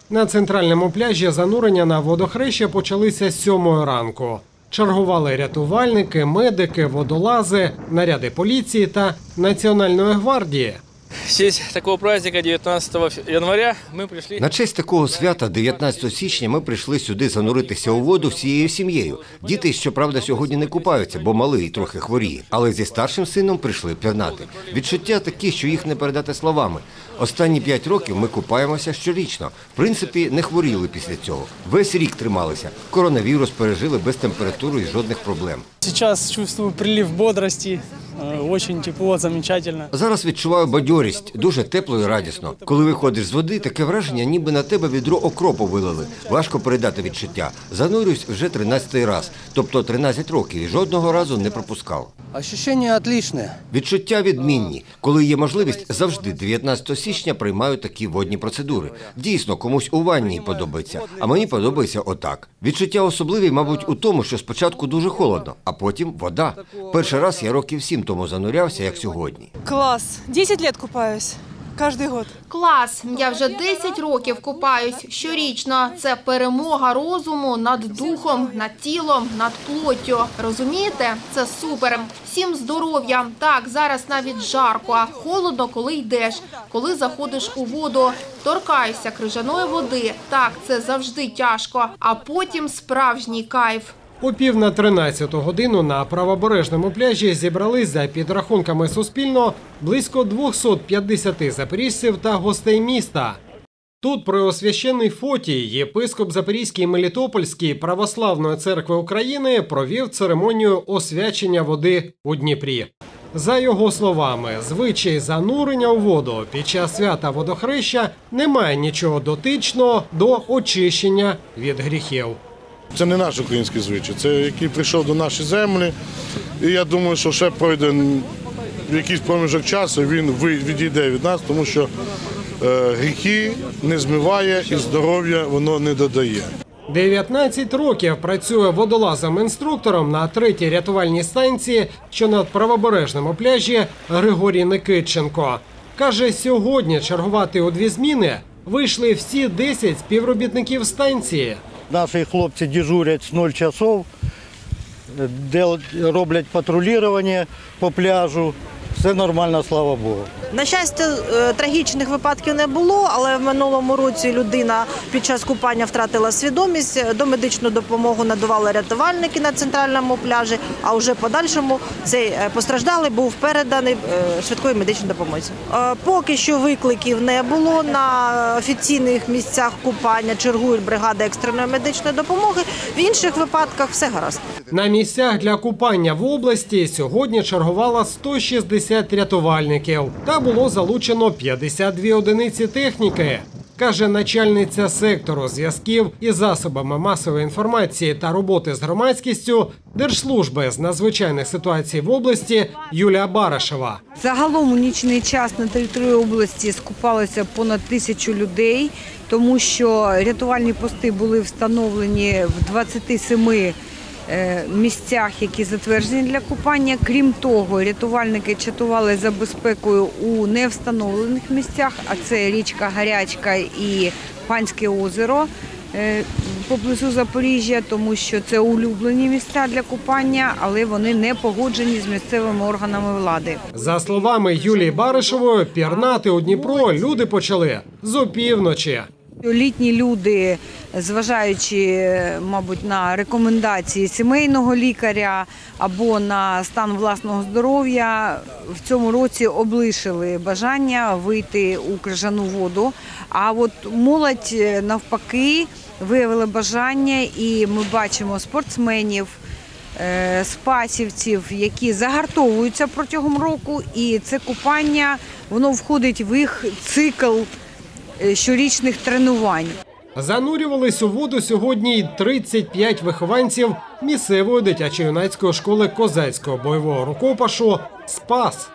На центральному пляжі занурення на водохреща почалися з 7 ранку. Чергували рятувальники, медики, водолази, наряди поліції та Національної гвардії. На честь такого свята 19 січня ми прийшли сюди зануритися у воду всією сім'єю. Діти, щоправда, сьогодні не купаються, бо малий трохи хворіє. Але зі старшим сином прийшли пірнати. Відчуття такі, що їх не передати словами. Останні 5 років ми купаємося щорічно. В принципі, не хворіли після цього. Весь рік трималися. Коронавірус пережили без температури і жодних проблем. Зараз чувствую прилив бодрості. Дуже тепло, замечательно. Зараз відчуваю бадьорість, дуже тепло і радісно. Коли виходиш з води, таке враження, ніби на тебе відро окропу вилили. Важко передати відчуття. Занурююсь вже 13-й раз, тобто 13 років, і жодного разу не пропускав. Ощущення отличне. Відчуття відмінні. Коли є можливість, завжди 19 січня приймаю такі водні процедури. Дійсно, комусь у ванні подобається, а мені подобається отак. Відчуття особливі, мабуть, у тому, що спочатку дуже холодно, а потім вода. Перший раз я років 7 тому занурявся, як сьогодні. Клас. 10 років купаюсь. Кожен рік. Клас! Я вже 10 років купаюсь щорічно. Це перемога розуму над духом, над тілом, над плоттю. Розумієте? Це супер. Всім здоров'я. Так, зараз навіть жарко, а холодно, коли йдеш, коли заходиш у воду. Торкаєшся крижаної води. Так, це завжди тяжко. А потім справжній кайф. О 12:45 годину на правобережному пляжі зібрались, за підрахунками Суспільного, близько 250 запоріжців та гостей міста. Тут преосвященний Фотій, єпископ Запорізький і Мелітопольський Православної церкви України, провів церемонію освячення води у Дніпрі. За його словами, звичай занурення у воду під час свята водохреща не має нічого дотичного до очищення від гріхів. Це не наш український звичай, це який прийшов до нашої землі. І я думаю, що ще пройде якийсь проміжок часу, він відійде від нас, тому що гріхи не змиває і здоров'я воно не додає. 19 років працює водолазом-інструктором на 3-й рятувальній станції, що над правобережному пляжі, Григорій Никитченко. Каже, сьогодні чергувати у 2 зміни вийшли всі 10 співробітників станції. Наші хлопці дежурять з 0 часов, роблять патрулювання по пляжу. Все нормально, слава Богу. На щастя, трагічних випадків не було, але в минулому році людина під час купання втратила свідомість, домедичну допомогу надавали рятувальники на центральному пляжі, а вже подальшому цей постраждалий був переданий швидкої медичної допомозі. Поки що викликів не було на офіційних місцях купання, чергують бригади екстреної медичної допомоги, в інших випадках все гаразд. На місцях для купання в області сьогодні чергувало 160 рятувальників та було залучено 52 одиниці техніки, каже начальниця сектору зв'язків із засобами масової інформації та роботи з громадськістю Держслужби з надзвичайних ситуацій в області Юлія Барашева. Загалом у нічний час на території області скупалося понад 1000 людей, тому що рятувальні пости були встановлені в 27 місцях, які затверджені для купання. Крім того, рятувальники чатували за безпекою у невстановлених місцях, а це річка Гарячка і Панське озеро поблизу Запоріжжя, тому що це улюблені місця для купання, але вони не погоджені з місцевими органами влади. За словами Юлії Баришевої, пірнати у Дніпро люди почали з опівночі. Літні люди, зважаючи, мабуть, на рекомендації сімейного лікаря або на стан власного здоров'я, в цьому році облишили бажання вийти у крижану воду. А от молодь, навпаки, виявила бажання, і ми бачимо спортсменів, спасівців, які загартовуються протягом року, і це купання, воно входить в їх цикл щорічних тренувань. Занурювались у воду сьогодні й 35 вихованців місцевої дитячо-юнацької школи козацького бойового рукопашу «Спас».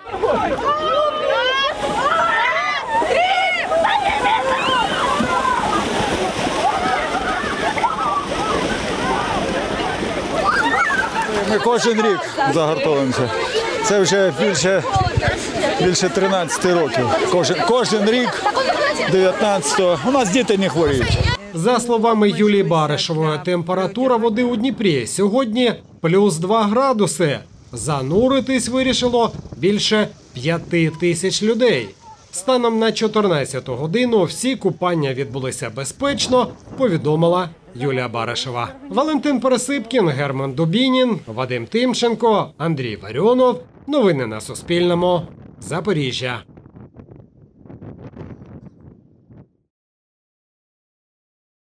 Ми кожен рік загартовуємося. Це вже більше більше 13 років. Кожен рік 19-го. У нас діти не хворіють. За словами Юлії Баришевої, температура води у Дніпрі сьогодні плюс 2 градуси. Зануритись вирішило більше 5 тисяч людей. Станом на 14-ту годину всі купання відбулися безпечно, повідомила Юлія Баришева. Валентин Пересипкін, Герман Дубінін, Вадим Тимченко, Андрій Варіонов. Новини на Суспільному. Запоріжжя.